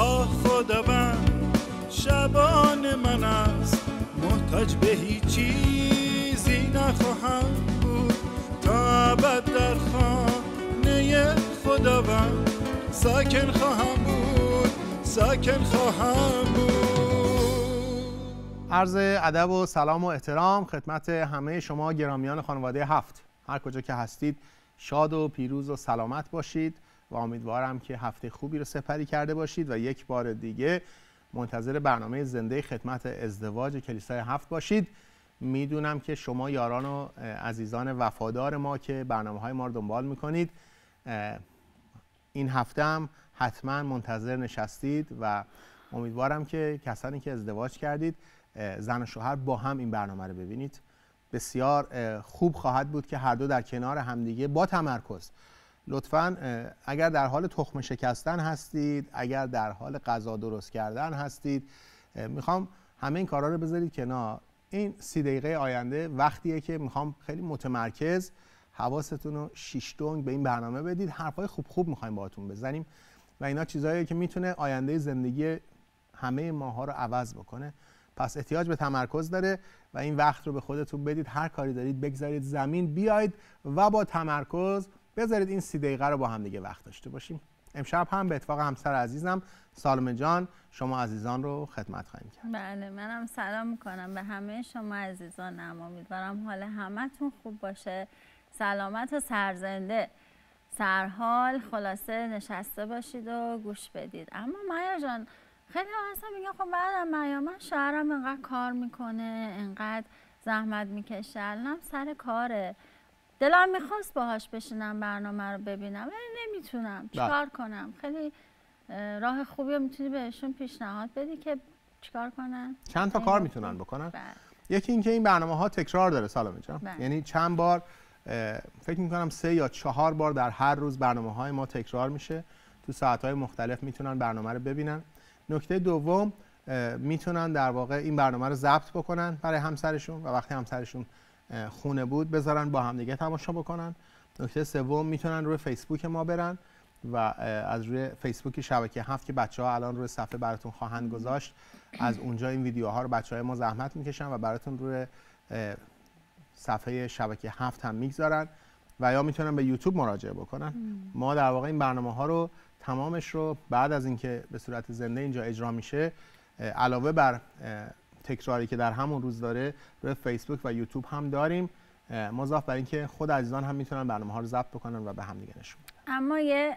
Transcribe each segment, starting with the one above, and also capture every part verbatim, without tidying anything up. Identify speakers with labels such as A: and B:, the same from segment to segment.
A: آه خداوند شبان من است، محتاج به هیچ چیزی نخواهم بود، تا ابد در خانه خداوند ساکن خواهم بود، ساکن خواهم بود.
B: عرض ادب و سلام و احترام خدمت همه شما گرامیان خانواده هفت. هر کجا که هستید شاد و پیروز و سلامت باشید و امیدوارم که هفته خوبی رو سپری کرده باشید و یک بار دیگه منتظر برنامه زنده خدمت ازدواج کلیسای هفت باشید. میدونم که شما یاران و عزیزان وفادار ما که برنامه‌های ما رو دنبال میکنید این هفته هم حتما منتظر نشستید و امیدوارم که کسانی که ازدواج کردید زن و شوهر با هم این برنامه رو ببینید. بسیار خوب خواهد بود که هر دو در کنار همدیگه با تمرکز، لطفاً اگر در حال تخم شکستن هستید، اگر در حال غذا درست کردن هستید، میخوام همه این کارا رو بذارید کنار. این سی دقیقه آینده وقتیه که میخوام خیلی متمرکز حواستون رو شیش دنگ به این برنامه بدید. حرفای خوب خوب میخوایم باهاتون بزنیم و اینا چیزاییه که میتونه آینده زندگی همه ماها رو عوض بکنه. پس احتیاج به تمرکز داره و این وقت رو به خودتون بدید. هر کاری دارید بگذارید زمین، بیاید و با تمرکز بذارید این سی دقیقه رو با هم دیگه وقت داشته باشیم. امشب هم به اتفاق همسر عزیزم سالمه جان شما عزیزان رو خدمت خواهیم کرد.
C: بله، منم سلام میکنم به همه شما عزیزانم. امیدوارم حال همتون خوب باشه، سلامت و سرزنده، سرحال، خلاصه نشسته باشید و گوش بدید. اما مایا جان خیلی اصلا میگم خب بعد مریم من شوهرم انقدر کار میکنه، انقدر زحمت میکشه، الانم سر کاره، دلم میخواست باهاش بشینم برنامه رو ببینم ولی نمیتونم، چیکار کنم؟ خیلی راه خوبی رو میتونی بهشون پیشنهاد بدی که چیکار کنن؟
B: چند تا کار میتونن بکنن؟
C: بله.
B: یکی اینکه این برنامه ها تکرار داره سالمه جان.
C: بله.
B: یعنی چند بار، فکر میکنم سه یا چهار بار در هر روز برنامه های ما تکرار میشه، تو ساعت های مختلف میتونن برنامه رو ببینن. نکته دوم میتونن در واقع این برنامه رو ضبط بکنن برای همسرشون و وقتی همسرشون خونه بود بذارن با هم دیگه تماشا بکنن. نکته سوم میتونن روی فیسبوک ما برن و از روی فیسبوک شبکه هفت که بچه‌ها الان روی صفحه براتون خواهند گذاشت، از اونجا این ویدیوها رو بچه‌های ما زحمت میکشن و براتون روی صفحه شبکه هفت هم میگذارن و یا میتونن به یوتیوب مراجعه بکنن. ما در واقع این برنامه‌ها رو تمامش رو بعد از اینکه به صورت زنده اینجا اجرا میشه علاوه بر تکراری که در همون روز داره روی فیسبوک و یوتیوب هم داریم، مضاف بر اینکه خود عزیزان هم میتونن برنامه ها رو ضبط بکنن و به هم دیگه نشون بدن.
C: اما یه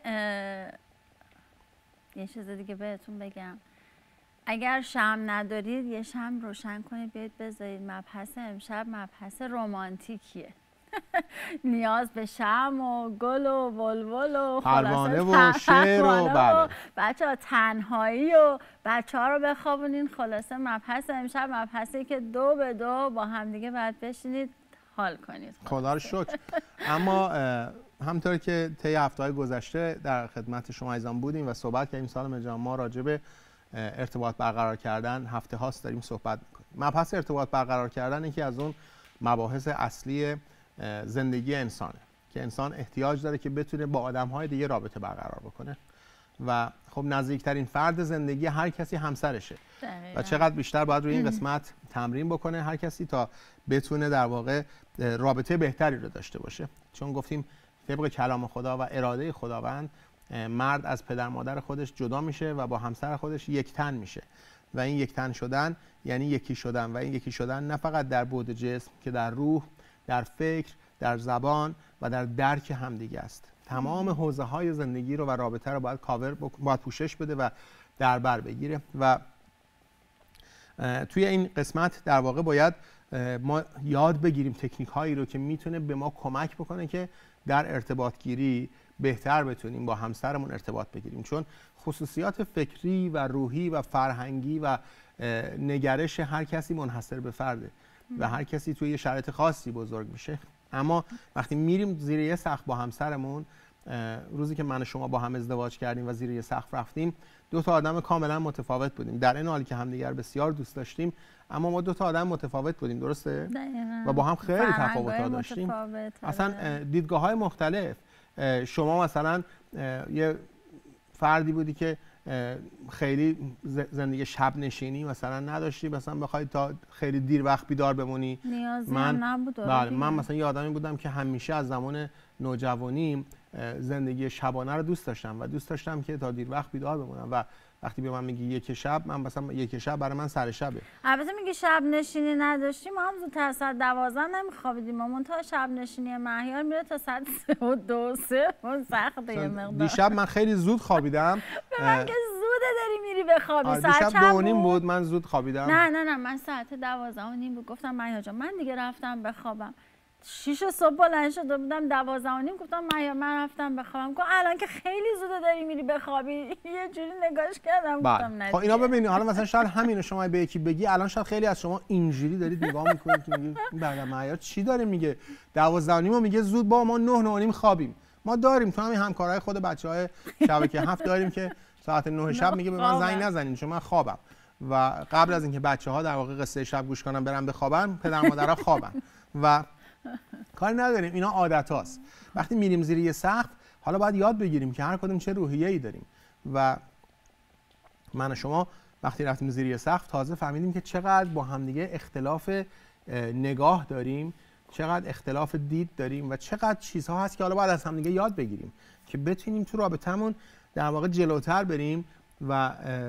C: یه چیز دیگه بهتون بگم، اگر شمع ندارید یه شمع روشن کنید بیاید بذارید. مبحث امشب مبحث رمانتیکیه. نیاز به شمع و گل و ولول و
B: پروانه و شعر و بله
C: بچه ها تنهایی و بچه ها رو بخوابونین. خلاصه مبحث امشب مبحثی که دو به دو با همدیگه باید بشینید حال کنید.
B: خدا رو شکر. اما همطور که طی هفته‌های گذشته در خدمت شما عزیزان بودیم و صحبت کردیم سالمه جان، ما راجع به ارتباط برقرار کردن هفته هاست داریم صحبت می‌کنیم. مبحث ارتباط برقرار کردن یکی از اون مباحث اصلی زندگی انسانه که انسان احتیاج داره که بتونه با آدم‌های دیگه رابطه برقرار بکنه و خب نزدیکترین فرد زندگی هر کسی همسرشه و چقدر بیشتر باید روی این قسمت تمرین بکنه هر کسی تا بتونه در واقع رابطه بهتری رو داشته باشه. چون گفتیم طبق کلام خدا و اراده خداوند مرد از پدر مادر خودش جدا میشه و با همسر خودش یک تن میشه و این یک تن شدن یعنی یکی شدن و این یکی شدن نه فقط در بعد جسم که در روح، در فکر، در زبان و در درک همدیگه است. تمام حوزه های زندگی رو و رابطه رو باید کاور باید پوشش بده و در بر بگیره و توی این قسمت در واقع باید ما یاد بگیریم تکنیک هایی رو که میتونه به ما کمک بکنه که در ارتباط گیری بهتر بتونیم با همسرمون ارتباط بگیریم. چون خصوصیات فکری و روحی و فرهنگی و نگرش هر کسی منحصر به فرده و هر کسی توی یه شرایط خاصی بزرگ میشه. اما وقتی میریم زیر یه سقف با همسرمون، روزی که من و شما با هم ازدواج کردیم و زیر یه سقف رفتیم، دو تا آدم کاملا متفاوت بودیم. در این حالی که همدیگر بسیار دوست داشتیم اما ما دو تا آدم متفاوت بودیم، درسته؟
C: دقیقاً.
B: و با هم خیلی تفاوت‌ها داشتیم. اصلا دیدگاه‌های مختلف. شما مثلا یه فردی بودی که خیلی زندگی شب نشینی مثلا نداشتی، مثلا بخوای تا خیلی دیر وقت بیدار بمونی؟
C: نیازی
B: من
C: هم نبود.
B: بله من مثلا یه آدمی بودم که همیشه از زمان نوجوانیم زندگی شبانه رو دوست داشتم و دوست داشتم که تا دیر وقت بیدار بمونم و وقتی به من میگی یک شب، من مثلا یک شب برای من سر شبه.
C: البته میگی شب نشینی نداشتیم، ما هم زودتر ساعت دوازده نمیخوابیدیم، ما تا شب نشینی مهیار میره تا ساعت سه و دو سه اون سخته یه مقدار.
B: دیشب من خیلی زود خوابیدم.
C: به من که زوده داری میری بخوابی.
B: آره
C: ساعت
B: دیشب دو و نیم بود من زود خوابیدم.
C: نه نه نه من ساعت دوازده و نیم بود، گفتم مهیار جان من دیگه رفتم بخوابم. شیش صبح بلند شده بودم، دوازده و نیم گفتم مهیار من رفتم بخوابم. گفت الان که خیلی زوده داری میری بخوابی. یه جوری نگاش کردم گفتم نه.
B: خب اینا ببینید حالا مثلا شاید همین شما به یکی بگی الان شاید خیلی از شما اینجوری دارید نگاه میکنید که میگید بعد مهیار چی داره میگه، دوازده و نیم میگه زود، با ما نه و نیم خوابیم. ما داریم تو همین همکارای خود بچهای شبکه هفت داریم که ساعت نه شب میگه به من زنگ نزنین چون من خوابم و قبل از اینکه بچه‌ها در واقع قصه شب گوش کنن برن بخوابن پدر مادرها خوابن و کاری نداریم، اینا عادت هاست. وقتی میریم زیر یه سقف حالا باید یاد بگیریم که هر کدوم چه روحیه‌ای داریم و من و شما وقتی رفتیم زیر یه سقف تازه فهمیدیم که چقدر با همدیگه اختلاف نگاه داریم، چقدر اختلاف دید داریم و چقدر چیزها هست که حالا باید از همدیگه یاد بگیریم که بتونیم تو رابطمون در واقع جلوتر بریم و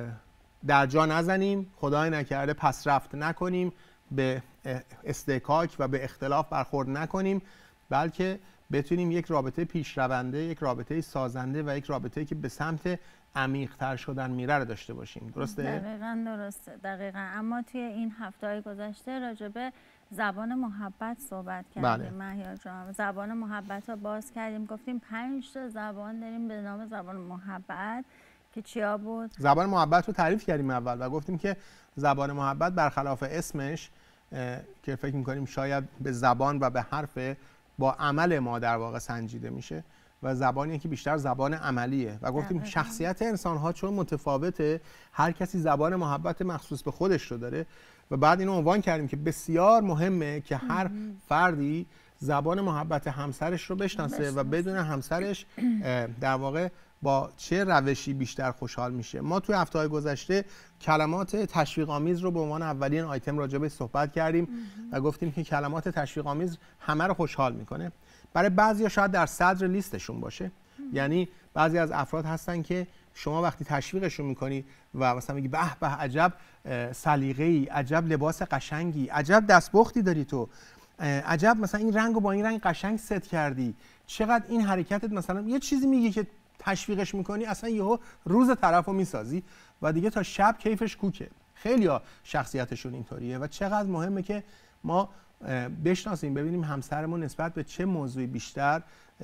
B: در جا نزنیم، خدای نکرده پس رفت نکنیم، به استکاک و به اختلاف برخورد نکنیم، بلکه بتونیم یک رابطه پیشرونده، یک رابطه سازنده و یک رابطه که به سمت عمیق‌تر شدن میره رو داشته باشیم. درسته؟
C: دقیقاً درسته. دقیقاً. اما توی این هفته‌های گذشته راجع به زبان محبت صحبت کردیم مهیار جان. زبان محبت رو باز کردیم، گفتیم پنج تا زبان داریم به نام زبان محبت که چیا بود؟
B: زبان محبت رو تعریف کردیم اول و گفتیم که زبان محبت برخلاف اسمش که فکر می‌کنیم شاید به زبان و به حرف، با عمل ما در واقع سنجیده میشه و زبانی که بیشتر زبان عملیه و گفتیم دقیقا. شخصیت انسان‌ها چون متفاوته، هر کسی زبان محبت مخصوص به خودش رو داره و بعد اینو عنوان کردیم که بسیار مهمه که هر فردی زبان محبت همسرش رو بشناسه و بدون همسرش در واقع با چه روشی بیشتر خوشحال میشه. ما توی هفته‌های گذشته کلمات تشویق آمیز رو به عنوان اولین آیتم راجع بهش صحبت کردیم و گفتیم که کلمات تشویق آمیز همه رو خوشحال میکنه. برای بعضیا شاید در صدر لیستشون باشه. یعنی بعضی از افراد هستن که شما وقتی تشویقشون میکنی و مثلا میگی به به عجب سلیقه‌ای، عجب لباس قشنگی، عجب دستپختی داری تو، عجب مثلا این رنگو با این رنگ قشنگ ست کردی، چقدر این حرکتت، مثلا یه چیزی میگی که تشویقش میکنی اصلا یهو روز طرفو میسازی و دیگه تا شب کیفش کوکه. خیلیا شخصیتشون اینطوریه و چقدر مهمه که ما بشناسیم، ببینیم همسرمون نسبت به چه موضوعی بیشتر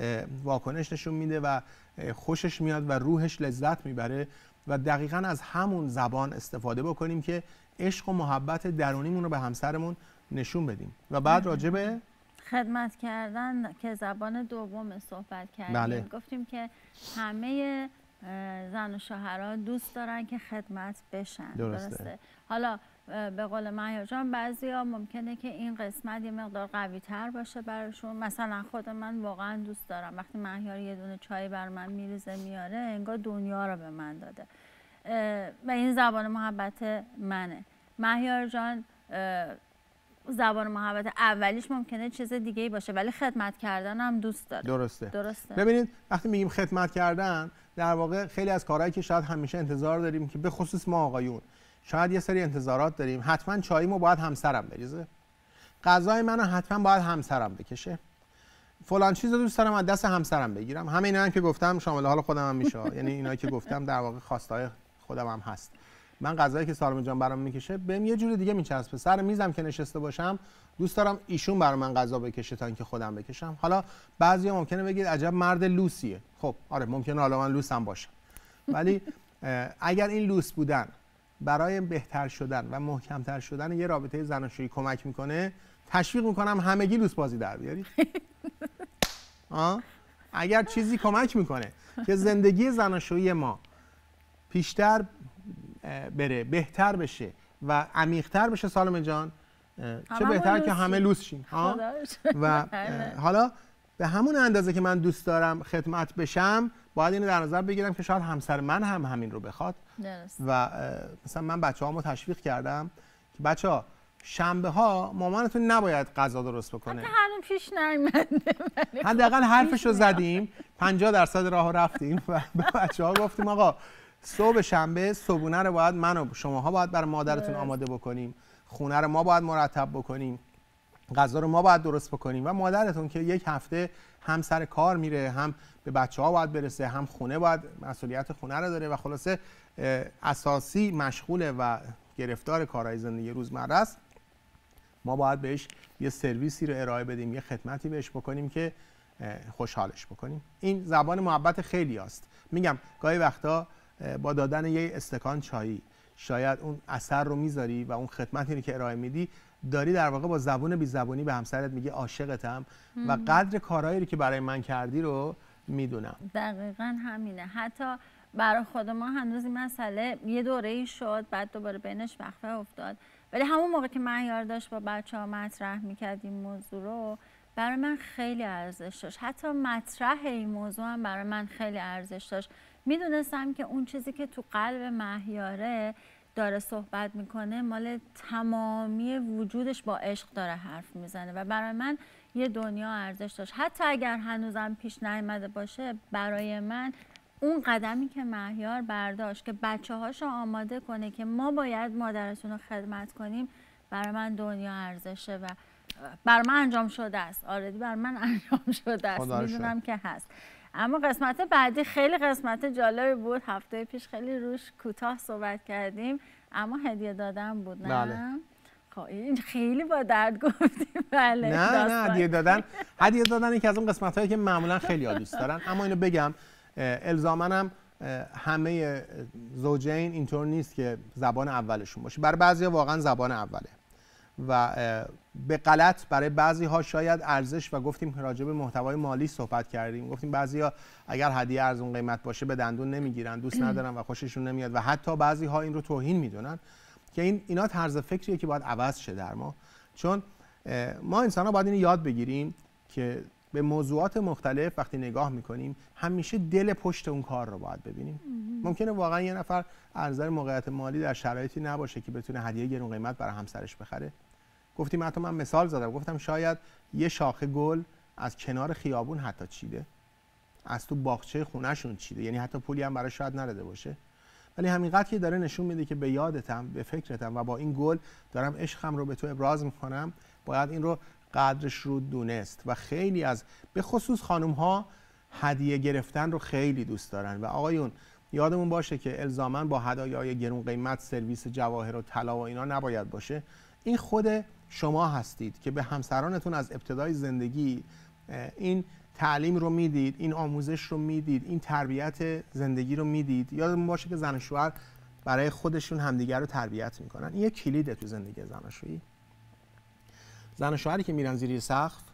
B: واکنش نشون میده و خوشش میاد و روحش لذت میبره و دقیقاً از همون زبان استفاده بکنیم که عشق و محبت درونیمون رو به همسرمون نشون بدیم. و بعد راجع به
C: خدمت کردن که زبان دوم صحبت کردیم. بله. گفتیم که همه زن و شوهرها دوست دارن که خدمت بشن. درسته, درسته. حالا به قول مهیار جان بعضیا ممکنه که این قسمت یه مقدار قوی تر باشه براشون. مثلا خود من واقعا دوست دارم وقتی مهیار یه دونه چای بر من میریزه میاره انگار دنیا رو به من داده و این زبان محبت منه. مهیار جان زبان محبت اولیش ممکنه چیز دیگه ای باشه ولی خدمت کردن هم دوست داره.
B: درسته.
C: درسته.
B: ببینید وقتی میگیم خدمت کردن در واقع خیلی از کارهایی که شاید همیشه انتظار داریم که به خصوص ما آقایون شاید یه سری انتظارات داریم، حتما چاییمو باید همسرم بریزه، غذای منو حتما باید همسرم بکشه، فلان چیزو دوست دارم از دست همسرم بگیرم. همه اینا هم که گفتم شامل حال خودم هم میشه، یعنی اینایی که گفتم در واقع خواستای خودم هم هست. من غذایی که سالم جان برام میکشه بهم یه جور دیگه میچسبه. سر میزم که نشسته باشم دوست دارم ایشون برام من غذا بکشه تا اینکه خودم بکشم. حالا بعضیا ممکنه بگید عجب مرد لوسیه. خب آره ممکنه حالا من لوسم باشم، ولی اگر این لوس بودن برای بهتر شدن و محکمتر شدن یه رابطه زناشویی کمک میکنه، تشویق میکنم همگی لوس بازی در بیارید. اگر چیزی کمک میکنه که زندگی زناشویی ما پیشتر بره، بهتر بشه و عمیق‌تر بشه سالم جان، چه بهتر که همه لوس شیم. و حالا به همون اندازه که من دوست دارم خدمت بشم باید اینو در نظر بگیرم که شاید همسر من هم همین رو بخواد.
C: درست.
B: و مثلا من بچه‌هامو تشویق کردم که بچه‌ها شنبه ها مامانتون نباید غذا درست بکنه.
C: حتی هنوز پیش نیومده.
B: حداقل حرفشو زدیم، پنجاه درصد راهو رفتیم و به بچه‌ها گفتیم آقا صبح شنبه صبحونه رو باید من و شماها باید برای مادرتون آماده بکنیم، خونه رو ما باید مرتب بکنیم، غذا رو ما باید درست بکنیم و مادرتون که یک هفته هم سر کار میره، هم به بچه‌ها باید برسه، هم خونه باید مسئولیت خونه رو داره و خلاصه اساسی مشغوله و گرفتار کارهای زندگی روزمره است. ما باید بهش یه سرویسی رو ارائه بدیم، یه خدمتی بهش بکنیم که خوشحالش بکنیم. این زبان محبت خیلی هست. میگم گاهی وقتا با دادن یه استکان چایی شاید اون اثر رو میذاری و اون خدمتی رو که ارائه میدی داری در واقع با زبون بی زبونی به همسرت میگی عاشقتم و قدر کارهایی رو که برای من کردی رو میدونم.
C: دقیقاً همینه. حتی برای خود ما هنوز این مسئله یه دوره‌ای شد، بعد دوباره بینش وقفه افتاد، ولی همون موقع که مهیار داشت با بچه‌ها مطرح می‌کرد این موضوع رو، برای من خیلی ارزش داشت. حتی مطرح این موضوع هم برای من خیلی ارزش داشت. میدونستم که اون چیزی که تو قلب مهیاره داره صحبت میکنه مال تمامی وجودش با عشق داره حرف میزنه و برای من یه دنیا ارزش داشت. حتی اگر هنوزم پیش نیامده باشه، برای من اون قدمی که مهیار برداشت که بچه هاشو آماده کنه که ما باید مادرتون رو خدمت کنیم، برای من دنیا ارزشه و برای من انجام شده است. آردی برای من انجام شده است، میدونم که هست. اما قسمت بعدی خیلی قسمت جالبی بود. هفته پیش خیلی روش کوتاه صحبت کردیم، اما هدیه دادن بود. نه
B: بله.
C: خب این خیلی با درد گفتیم. بله
B: نه نه هدیه دادن هدیه دادن یکی از اون قسمت هایی که معمولا خیلی ها دوست دارن. اما اینو بگم الزاماً همه زوجین اینطور نیست که زبان اولشون باشه. برای بعضیا واقعا زبان اوله و به غلط برای بعضی ها شاید ارزش و گفتیم راجع به محتوای مالی صحبت کردیم، گفتیم بعضیا اگر هدیه ارزون قیمت باشه به دندون نمیگیرن، دوست ندارن و خوششون نمیاد و حتی بعضی ها این رو توهین میدونن که این اینا طرز فکریه که باید عوض شه در ما. چون ما انسان ها باید اینو یاد بگیریم که به موضوعات مختلف وقتی نگاه میکنیم همیشه دل پشت اون کار رو باید ببینیم. ممکنه واقعا یه نفر از نظر موقعیت مالی در شرایطی نباشه که بتونه هدیه گرون قیمت برای همسرش بخره. گفتیم حتی من مثال زدم، گفتم شاید یه شاخه گل از کنار خیابون حتی چیده، از تو باغچه خونه‌شون چیده، یعنی حتی پولی هم براش شاید نرده باشه، ولی همینقدر که داره نشون میده که به یادتم، به فکرتم و با این گل دارم عشقم رو به تو ابراز میکنم، باید این رو قدرش رو دونست. و خیلی از به خصوص خانم ها هدیه گرفتن رو خیلی دوست دارن و آقایون یادمون باشه که الزاما با هدایای گرون قیمت سرویس جواهر و طلا و اینا نباید باشه. این خود شما هستید که به همسرانتون از ابتدای زندگی این تعلیم رو میدید، این آموزش رو میدید، این تربیت زندگی رو میدید. یادمون باشه که زن و شوهر برای خودشون همدیگر رو تربیت میکنن. این یک کلیده تو زندگی زناشویی. زن و شوهری که میرن زیر سقف،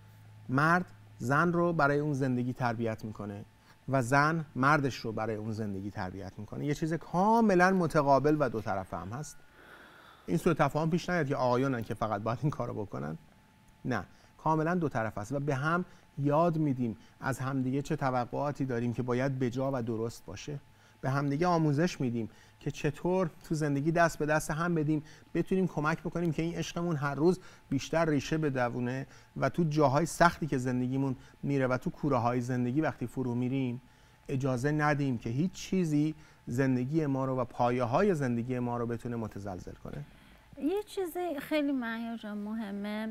B: مرد زن رو برای اون زندگی تربیت میکنه و زن مردش رو برای اون زندگی تربیت میکنه. یه چیز کاملا متقابل و دو طرفه هم هست. این سوء تفاهم پیش نیاد که آقایونن که فقط باید این کارو بکنن. نه، کاملا دو طرفه است و به هم یاد میدیم از همدیگه چه توقعاتی داریم که باید بجا و درست باشه. به همدیگه آموزش میدیم که چطور تو زندگی دست به دست هم بدیم، بتونیم کمک بکنیم که این عشقمون هر روز بیشتر ریشه بدونه و تو جاهای سختی که زندگیمون میره و تو کوره های زندگی وقتی فرو میریم اجازه ندیم که هیچ چیزی زندگی ما رو و پایه های زندگی ما رو بتونه متزلزل کنه.
C: یه چیزی خیلی مهیار جان مهمه،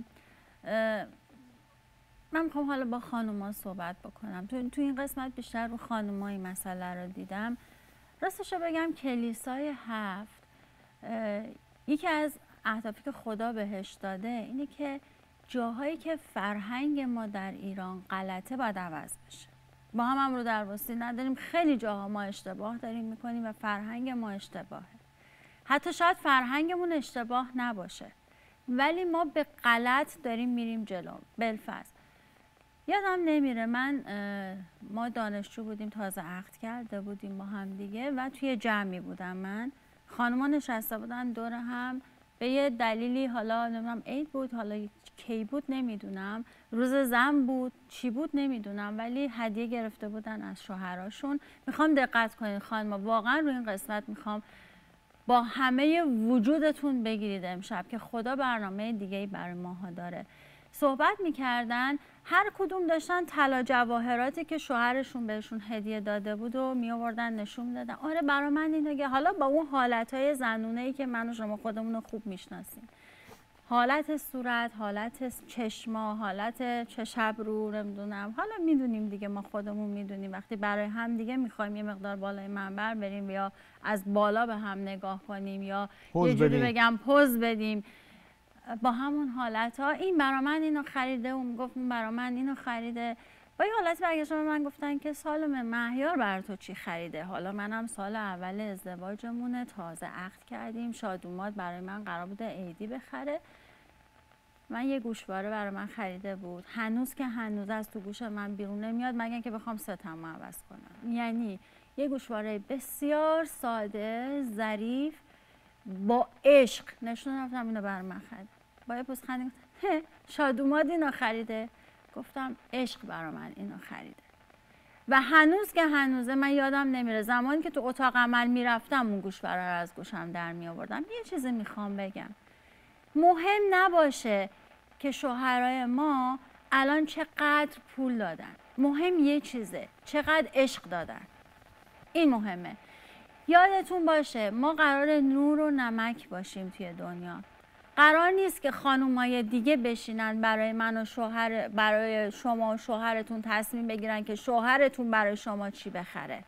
C: من میخوام حالا با خانوما صحبت بکنم. تو تو این قسمت بیشتر رو خانوما این مسئله رو دیدم. راستش رو بگم کلیسای هفت یکی از اهدافی که خدا بهش داده اینه که جاهایی که فرهنگ ما در ایران غلطه باید عوض بشه. با هم هم رو در واسطی نداریم، خیلی جاها ما اشتباه داریم میکنیم و فرهنگ ما اشتباهه. حتی شاید فرهنگمون اشتباه نباشه ولی ما به غلط داریم میریم جلو. بالفرض یادم نمیره، من ما دانشجو بودیم، تازه عقد کرده بودیم با هم دیگه و توی جمعی بودم من، خانوما نشسته بودن دور هم به یه دلیلی، حالا نمیدونم عید بود، حالا کی بود نمیدونم، روز زن بود، چی بود نمیدونم، ولی هدیه گرفته بودن از شوهراشون. میخوام دقت کنید خانم، واقعا روی این قسمت میخوام با همه وجودتون بگیرید امشب که خدا برنامه دیگه‌ای برای ماها داره. صحبت میکردن، هر کدوم داشتن طلا جواهراتی که شوهرشون بهشون هدیه داده بود و می آوردن نشون دادن. آره برای من اینه، حالا با اون حالتهای زنونه‌ای که من و شما خودمون رو خوب میشناسیم، حالت صورت، حالت چشما، حالت چشم ابرو، نمیدونم، حالا میدونیم دیگه، ما خودمون میدونیم وقتی برای هم دیگه میخوایم یه مقدار بالای منبر بریم یا از بالا به هم نگاه کنیم یا یه جوری بگم پوز بدیم با همون حالت ها، این برا من اینو خریده، اون گفت اون برا من اینو خریده. با یه حالت برگشتن به من گفتن که سالم مهیار برای تو چی خریده؟ حالا منم سال اول ازدواجمونه، تازه عقد کردیم، شادومات برای من قرار بوده عیدی بخره. من یه گوشواره برای من خریده بود، هنوز که هنوز از تو گوش من بیرون نمیاد مگر که بخوام ستمو عوض کنم. یعنی یه گوشواره بسیار ساده، ظریف، با عشق نشون رفتم اینو برای من خرید. با یه پوزخندی گفتم شادومات اینو خریده؟ گفتم عشق برای من اینو خریده. و هنوز که هنوزه من یادم نمیره زمانی که تو اتاق عمل میرفتم اون گوشواره رو از گوشم در می آوردم. یه چیزی میخوام بگم، مهم نباشه که شوهرای ما الان چقدر پول دادن، مهم یه چیزه، چقدر عشق دادن. این مهمه. یادتون باشه ما قرار نور و نمک باشیم توی دنیا. قرار نیست که خانومای دیگه بشینن برای من و شوهر، برای شما و شوهرتون تصمیم بگیرن که شوهرتون برای شما چی بخره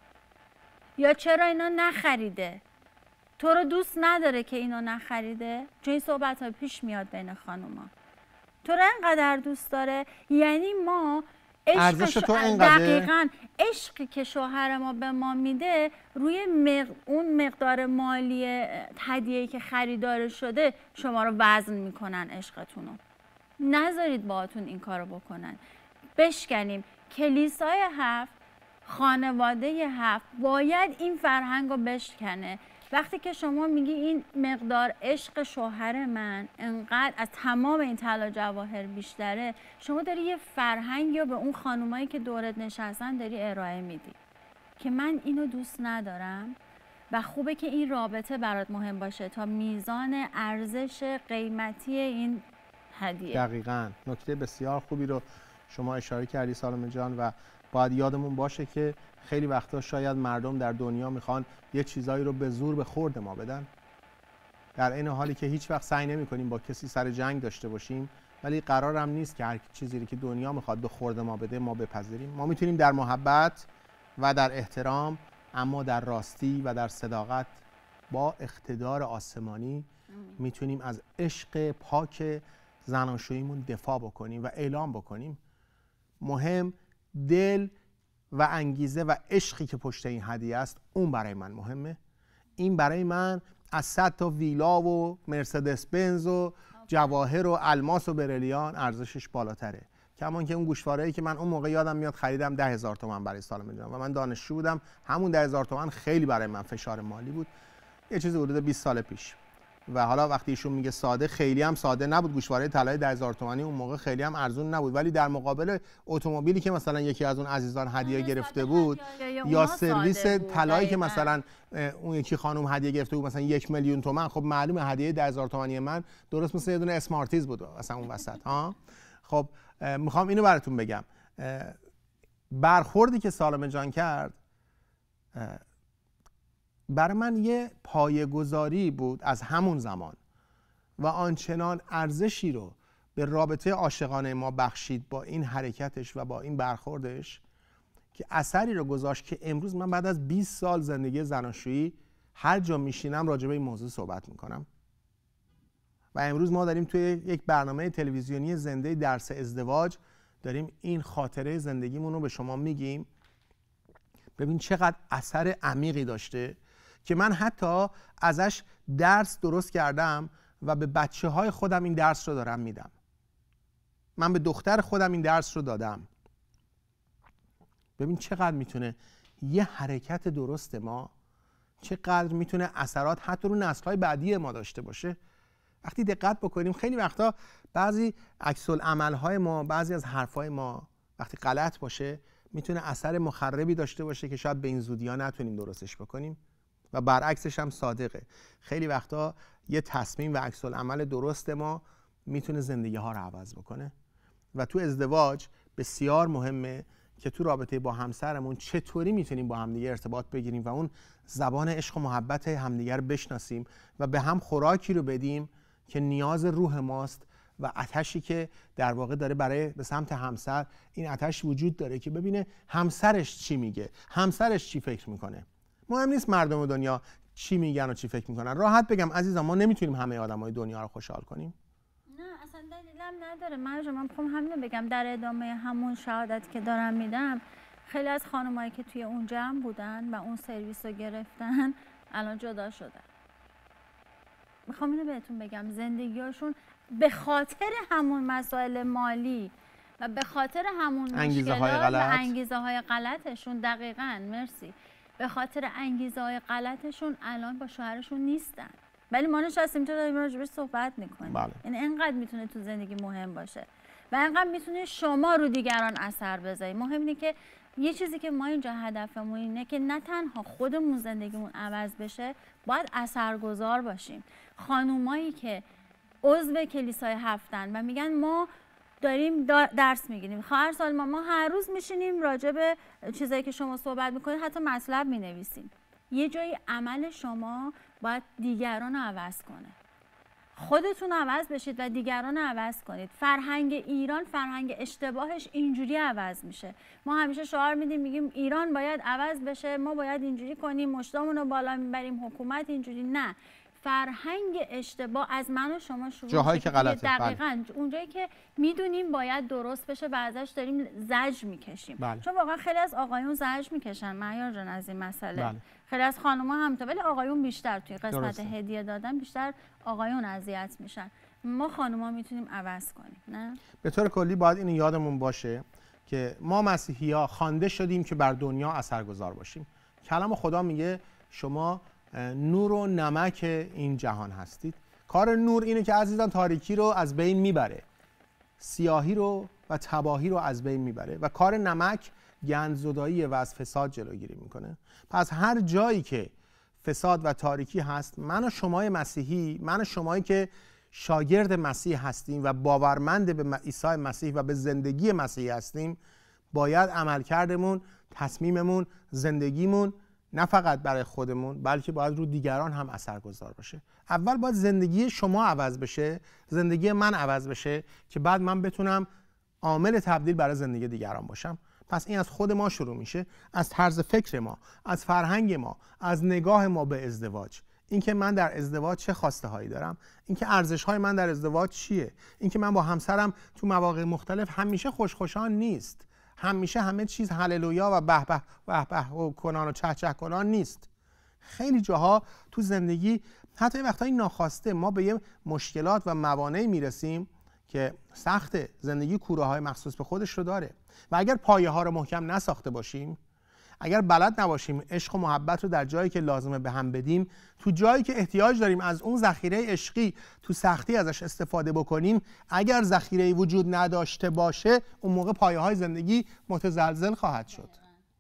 C: یا چرا اینا نخریده. تو رو دوست نداره که اینو نخریده؟ چون این صحبت ها پیش میاد بین خانوما. تو رو انقدر دوست داره، یعنی ما
B: ارزش تو اینقدر،
C: دقیقاً عشقی که شوهر ما به ما میده روی مق... اون مقدار مالی هدیه‌ای که خریدار شده شما رو وزن میکنن عشقتون رو. نذارید باهاتون این کارو بکنن. بشکنیم کلیسای هفت، خانواده هفت باید این فرهنگ رو بشکنه. وقتی که شما میگی این مقدار عشق شوهر من انقدر از تمام این طلا جواهر بیشتره، شما داری یه فرهنگی رو به اون خانومایی که دورت نشستن داری ارائه میدی که من اینو دوست ندارم و خوبه که این رابطه برات مهم باشه تا میزان ارزش قیمتی این هدیه.
B: دقیقاً نکته بسیار خوبی رو شما اشاره کردی سالم جان و باید یادمون باشه که خیلی وقتا شاید مردم در دنیا میخوان یه چیزایی رو به زور به خورد ما بدن، در این حالی که هیچ وقت سعی نمی کنیم با کسی سر جنگ داشته باشیم، ولی قرارم نیست که هر چیزی که دنیا میخواد به خورد ما بده ما بپذیریم. ما میتونیم در محبت و در احترام، اما در راستی و در صداقت با اقتدار آسمانی میتونیم از عشق پاک زناشوییمون دفاع بکنیم و اعلام بکنیم. مهم دل و انگیزه و عشقی که پشت این هدیه است، اون برای من مهمه. این برای من از صد تا ویلا و مرسدس بنز و جواهر و الماس و بریلیان ارزشش بالاتره. کمان که اون گوشواره‌ای که من اون موقع یادم میاد خریدم ده هزار تومان برای سالم جان و من دانشجو بودم، همون ده هزار تومان خیلی برای من فشار مالی بود، یه چیزی حدود بیست سال پیش. و حالا وقتی ایشون میگه ساده، خیلی هم ساده نبود، گوشواره طلای ده هزار تومانی اون موقع خیلی هم ارزون نبود، ولی در مقابل اتومبیلی که مثلا یکی از اون عزیزان هدیه گرفته بود یا سرویس طلایی که مثلا اون یکی خانم هدیه گرفته بود مثلا یک میلیون تومان، خب معلومه هدیه ده هزار تومانی من درست مثل یه دونه اسمارتیز بود مثلا اون وسط ها. خب میخوام اینو براتون بگم، برخوردی که سالم جان کرد برای من یه پایه‌گذاری بود از همون زمان و آنچنان ارزشی رو به رابطه عاشقانه ما بخشید با این حرکتش و با این برخوردش که اثری رو گذاشت که امروز من بعد از بیست سال زندگی زناشویی هر جا میشینم راجع به این موضوع صحبت میکنم و امروز ما داریم توی یک برنامه تلویزیونی زنده درس ازدواج داریم این خاطره زندگیمون رو به شما میگیم. ببین چقدر اثر عمیقی داشته که من حتی ازش درس درست کردم و به بچه های خودم این درس رو دارم میدم. من به دختر خودم این درس رو دادم. ببین چقدر میتونه یه حرکت درست ما چقدر میتونه اثرات حتی رو نسل‌های بعدی ما داشته باشه وقتی دقت بکنیم خیلی وقتا بعضی عکس العمل‌های ما، بعضی از حرفای ما وقتی غلط باشه میتونه اثر مخربی داشته باشه که شاید به این زودی‌ها نتونیم درستش بکنیم و برعکسش هم صادقه. خیلی وقتا یه تصمیم و عکس العمل درست ما میتونه زندگی ها رو عوض بکنه و تو ازدواج بسیار مهمه که تو رابطه با همسرمون چطوری میتونیم با همدیگه ارتباط بگیریم و اون زبان عشق و محبت همدیگه رو بشناسیم و به هم خوراکی رو بدیم که نیاز روح ماست و آتشی که در واقع داره برای به سمت همسر، این آتش وجود داره که ببینه همسرش چی میگه، همسرش چی فکر میکنه. مهم نیست مردم دنیا چی میگن و چی فکر میکنن. راحت بگم عزیزم ما نمیتونیم همه آدمای دنیا رو خوشحال کنیم.
C: نه اصلا دلیلم نداره. من من میخوام همین بگم در ادامه همون شهادت که دارم میدم، خیلی از خانمایی که توی اون جمع بودن و اون سرویس رو گرفتن الان جدا شدن. میخوام اینو بهتون بگم زندگیاشون به خاطر همون مسائل مالی و به خاطر همون
B: انگیزه های
C: مشکلات
B: غلط.
C: و انگیزه های غلطشون، دقیقاً مرسی، به خاطر انگیزه های غلطشون الان با شوهرشون نیستن. ولی ما نشستیم تو داریم راجبش صحبت میکنیم.
B: بله.
C: این انقدر میتونه تو زندگی مهم باشه و انقدر میتونه شما رو دیگران اثر بذارید. مهم اینه که یه چیزی که ما اینجا هدفمون اینه که نه تنها خودمون زندگیمون عوض بشه، باید اثرگذار باشیم. خانومایی که عضو کلیسای هفتن و میگن ما داریم درس میگیریم، خواهر سالما ما هر روز میشینیم راجع به چیزایی که شما صحبت میکنید حتی مطلب مینویسیم، یه جایی عمل شما باید دیگران رو عوض کنه. خودتون عوض بشید و دیگران رو عوض کنید. فرهنگ ایران فرهنگ اشتباهش اینجوری عوض میشه. ما همیشه شعار میدیم میگیم ایران باید عوض بشه، ما باید اینجوری کنیم، مشتامون رو بالا میبریم، حکومت اینجوری. نه، فرهنگ اشتباه از من و شما شروع
B: جاهایی که غلطه.
C: دقیقاً بله. اونجایی که میدونیم باید درست بشه و ازش داریم زجر میکشیم.
B: بله.
C: چون واقعا خیلی از آقایون زجر میکشن مهیار جان از این مسئله.
B: بله.
C: خیلی از خانم‌ها هم تا، ولی آقایون بیشتر توی قسمت
B: درسته.
C: هدیه دادن بیشتر آقایون اذیت میشن. ما خانم‌ها میتونیم عوض کنیم. نه؟
B: به طور کلی باید این یادمون باشه که ما مسیحی‌ها خوانده شدیم که بر دنیا اثرگذار باشیم. کلام خدا میگه شما نور و نمک این جهان هستید. کار نور اینه که عزیزان تاریکی رو از بین میبره، سیاهی رو و تباهی رو از بین میبره و کار نمک گندزدایی و از فساد جلوگیری میکنه. پس هر جایی که فساد و تاریکی هست، من و شمای مسیحی، من و شمایی که شاگرد مسیح هستیم و باورمند به عیسی مسیح و به زندگی مسیح هستیم، باید عملکردمون، تصمیممون، زندگیمون نه فقط برای خودمون بلکه باید رو دیگران هم اثرگذار باشه. اول باید زندگی شما عوض بشه، زندگی من عوض بشه که بعد من بتونم عامل تبدیل برای زندگی دیگران باشم. پس این از خود ما شروع میشه، از طرز فکر ما، از فرهنگ ما، از نگاه ما به ازدواج. اینکه من در ازدواج چه خواسته هایی دارم، اینکه ارزش های من در ازدواج چیه، اینکه من با همسرم تو مواقع مختلف همیشه خوشخوشان نیست، همیشه همه چیز هللویا و به به به به و کنان و چه چه کنان نیست. خیلی جاها تو زندگی حتی وقتایی ناخواسته ما به یه مشکلات و موانعی میرسیم که سخت زندگی کوره های مخصوص به خودش رو داره و اگر پایه ها رو محکم نساخته باشیم، اگر بلد نباشیم عشق و محبت رو در جایی که لازمه به هم بدیم، تو جایی که احتیاج داریم از اون ذخیره عشقی تو سختی ازش استفاده بکنیم، اگر ذخیره وجود نداشته باشه اون موقع پایه های زندگی متزلزل خواهد شد.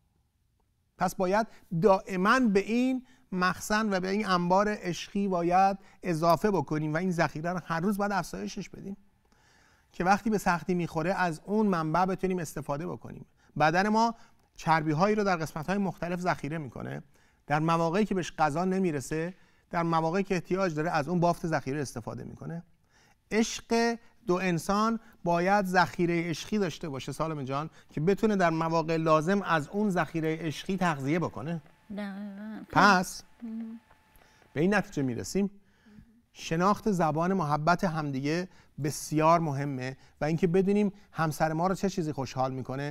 B: پس باید دائما به این مخزن و به این انبار عشقی باید اضافه بکنیم و این ذخیره رو هر روز باید افزایشش بدیم که وقتی به سختی میخوره از اون منبع بتونیم استفاده بکنیم. بدن ما چربی هایی رو در قسمت های مختلف ذخیره میکنه، در مواقعی که بهش غذا نمیرسه، در مواقعی که احتیاج داره از اون بافت ذخیره استفاده میکنه. عشق دو انسان باید ذخیره عشقی داشته باشه سالم جان که بتونه در مواقع لازم از اون ذخیره عشقی تغذیه بکنه. پس به این نتیجه میرسیم شناخت زبان محبت همدیگه بسیار مهمه و اینکه بدونیم همسر ما رو چه چیزی خوشحال میکنه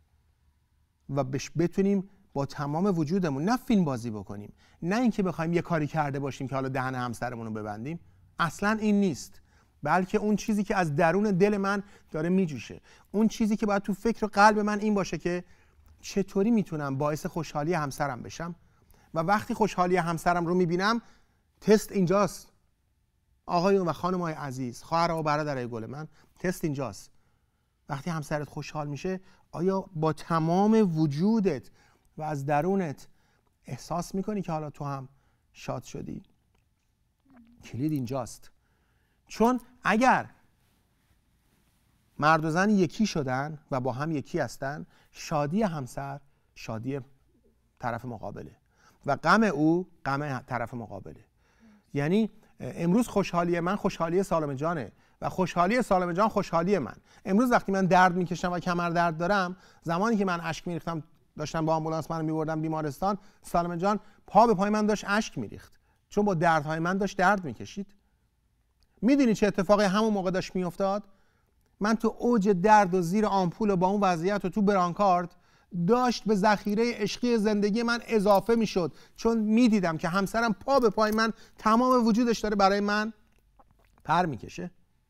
B: و بش بتونیم با تمام وجودمون نه فیلم بازی بکنیم، نه اینکه بخوایم یه کاری کرده باشیم که حالا دهن همسرمون رو ببندیم. اصلا این نیست، بلکه اون چیزی که از درون دل من داره میجوشه، اون چیزی که باید تو فکر و قلب من این باشه که چطوری میتونم باعث خوشحالی همسرم بشم و وقتی خوشحالی همسرم رو میبینم تست اینجاست. آقایون و خانم‌های عزیز، خواهرها و برادرای گل من، تست اینجاست. وقتی همسرت خوشحال میشه، آیا با تمام وجودت و از درونت احساس میکنی که حالا تو هم شاد شدی؟ کلید اینجاست. چون اگر مرد و زن یکی شدن و با هم یکی هستن، شادی همسر شادی طرف مقابله و غم او غم طرف مقابله. یعنی امروز خوشحالی من خوشحالی سالم جانه و خوشحالی سالم جان خوشحالی من. امروز وقتی من درد میکشم و کمر درد دارم، زمانی که من اشک میریختم داشتم با آمبولانس منو میبردم بیمارستان، سالم جان پا به پای من داشت اشک میریخت، چون با دردهای من داشت درد میکشید. میدونی چه اتفاقی همون موقع داشت میافتاد؟ من تو اوج درد و زیر آمپول و با اون وضعیت و تو برانکارد داشت به ذخیره عشقی زندگی من اضافه میشد، چون میدیدم که همسرم پا به پای من تمام وجودش داره برای من پر میکشه.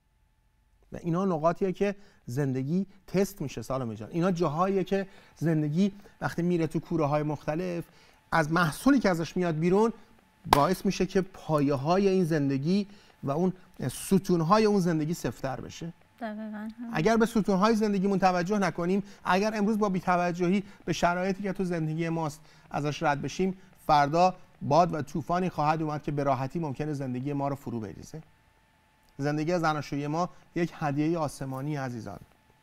B: و اینا نقاطیه که زندگی تست میشه سالم جان. اینا جاهاییه که زندگی وقتی میره تو کوره های مختلف، از محصولی که ازش میاد بیرون باعث میشه که پایه های این زندگی و اون ستون های اون زندگی سفت‌تر بشه.
C: دقیقاً.
B: اگر به ستون های زندگیمون توجه نکنیم، اگر امروز با بی‌توجهی به شرایطی که تو زندگی ماست ازش رد بشیم، فردا باد و طوفانی خواهد اومد که به راحتی ممکنه زندگی ما رو فرو بریزه. زندگی زناشویی ما یک هدیه آسمانی عزیزان.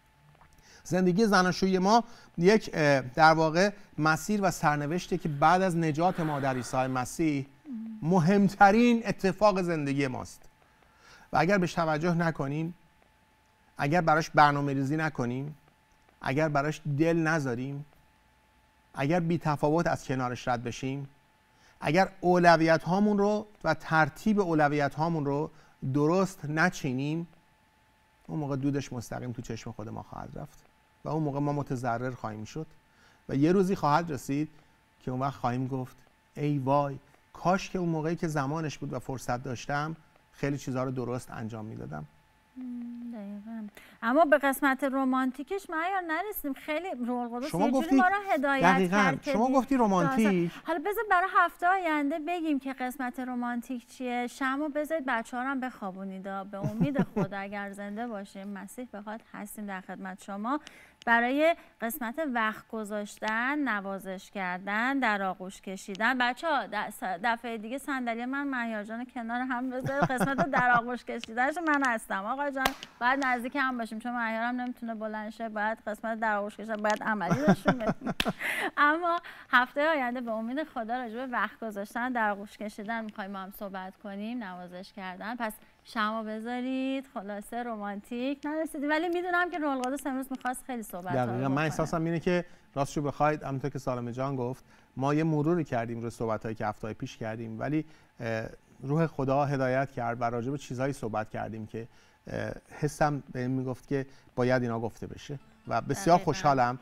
B: زندگی زناشویی ما یک در واقع مسیر و سرنوشتی که بعد از نجات ما در عیسی مسیح مهمترین اتفاق زندگی ماست. و اگر بهش توجه نکنیم، اگر براش برنامه ریزی نکنیم، اگر براش دل نذاریم، اگر بی تفاوت از کنارش رد بشیم، اگر اولویت هامون رو و ترتیب اولویت هامون رو درست نچینیم، اون موقع دودش مستقیم تو چشم خود ما خواهد رفت و اون موقع ما متضرر خواهیم شد و یه روزی خواهد رسید که اون وقت خواهیم گفت ای وای، کاش که اون موقعی که زمانش بود و فرصت داشتم خیلی چیزها رو درست انجام میدادم.
C: دقیقاً. اما به قسمت رمانتیکش معیار نرسیدیم. خیلی روح القدس یه جوری ما رو هدایت
B: دقیقاً.
C: کرد.
B: شما گفتی رمانتیک.
C: حالا بذار برای هفته آینده بگیم که قسمت رمانتیک چیه. شمو بذارید بچه‌ها رو هم بخوابونید. به امید خدا اگر زنده باشیم، مسیح بخواد، هستیم در خدمت شما برای قسمت وقت گذاشتن، نوازش کردن، در آغوش کشیدن. بچه‌ها دفعه دیگه صندلی من مهیار جان کنار هم بذارید، قسمت در آغوش کشیدنش من هستم. آقا جان باید نزدیک هم باشیم، چون مهیار هم نمیتونه بلند شه، باید قسمت در آغوش کشیدن باید عملی نشون بدیم. اما هفته آینده به امید خدا راجع به وقت گذاشتن، در آغوش کشیدن می‌خوایم با هم صحبت کنیم، نوازش کردن. پس شما بذارید. خلاصه رمانتیک نرسیدیم، ولی میدونم که روح القدس امروز می‌خواست خیلی صحبت کنه.
B: دقیقاً. من احساسم اینه که راستشو بخواید، همونطور که سالم جان گفت، ما یه مروری کردیم روی صحبتایی که هفته‌های پیش کردیم، ولی روح خدا هدایت کرد و راجع به چیزایی صحبت کردیم که حسم بهم میگفت که باید اینا گفته بشه و بسیار دقیقاً. خوشحالم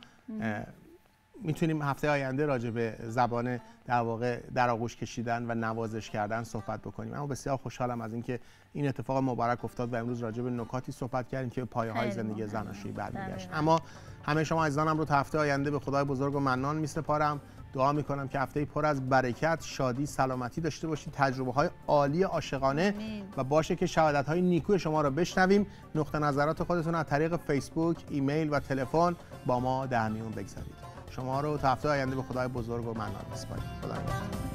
B: میتونیم هفته آینده راجع به زبان در واقع در آغوش کشیدن و نوازش کردن صحبت بکنیم. اما بسیار خوشحالم از اینکه این اتفاق مبارک افتاد و امروز راجع به نکاتی صحبت کردیم که پایه‌های زندگی زناشویی برمیگشت. اما همه شما عزیزانم رو تا هفته آینده به خدای بزرگ و منان میسپارم. دعا میکنم که هفته‌ای پر از برکت، شادی، سلامتی داشته باشید، تجربه‌های عالی عاشقانه و باشه که شهادت‌های نیکوی شما رو بشنویم. نقطه نظرات خودتون از طریق فیسبوک، ایمیل و تلفن با ما در میون بگذارید. شما رو تا هفته آینده به خدای بزرگ و منان میسپارم. خدا نگهدار.